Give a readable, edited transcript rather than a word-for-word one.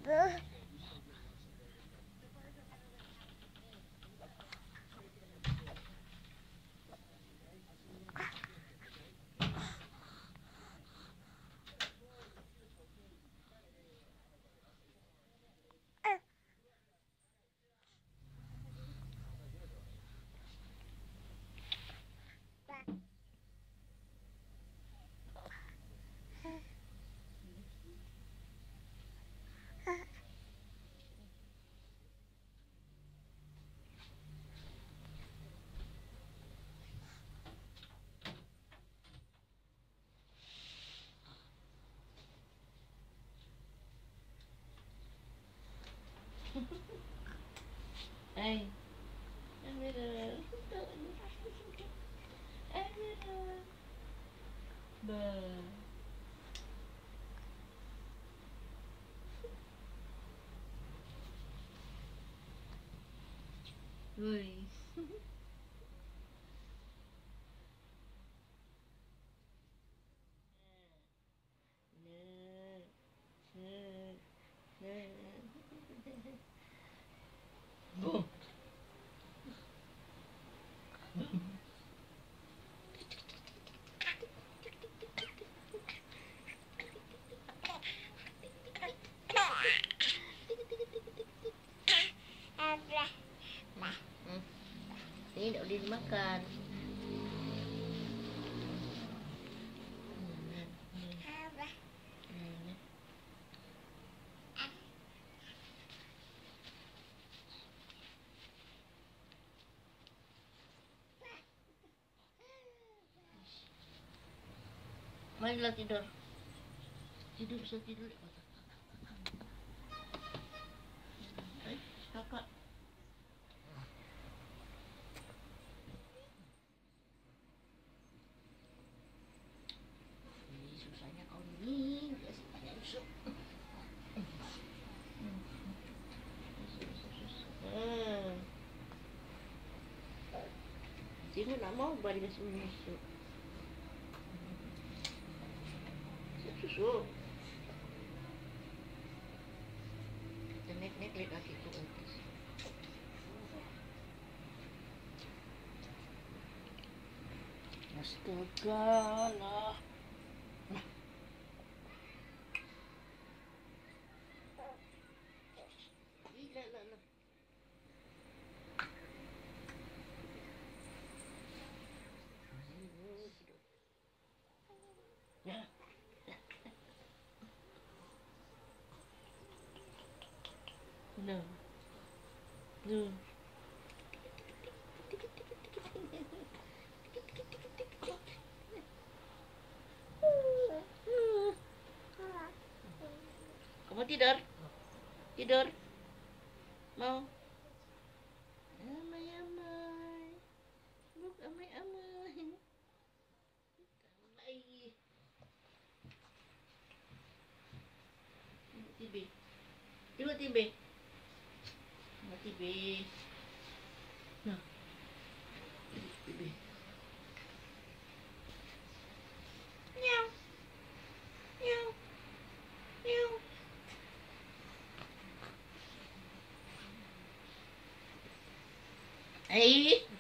Hey, Amira. Amira. Bah. Ui. Boom. Ini udah dimakan. Marilah tidur. Tidur, bisa tidur. Kakak. Ini susahnya kau ini. Kasih banyak susu. Sini nak mau balik kasih susu. Susu. Kita naik lihat kaki ke atas. Astaga lah. Nah. Lah. Ya. No. Kamu tidur? Tidur? Mau? Amai. Look, amai. Tibi. Tibi. Nah. Tibi. Meow. Hey.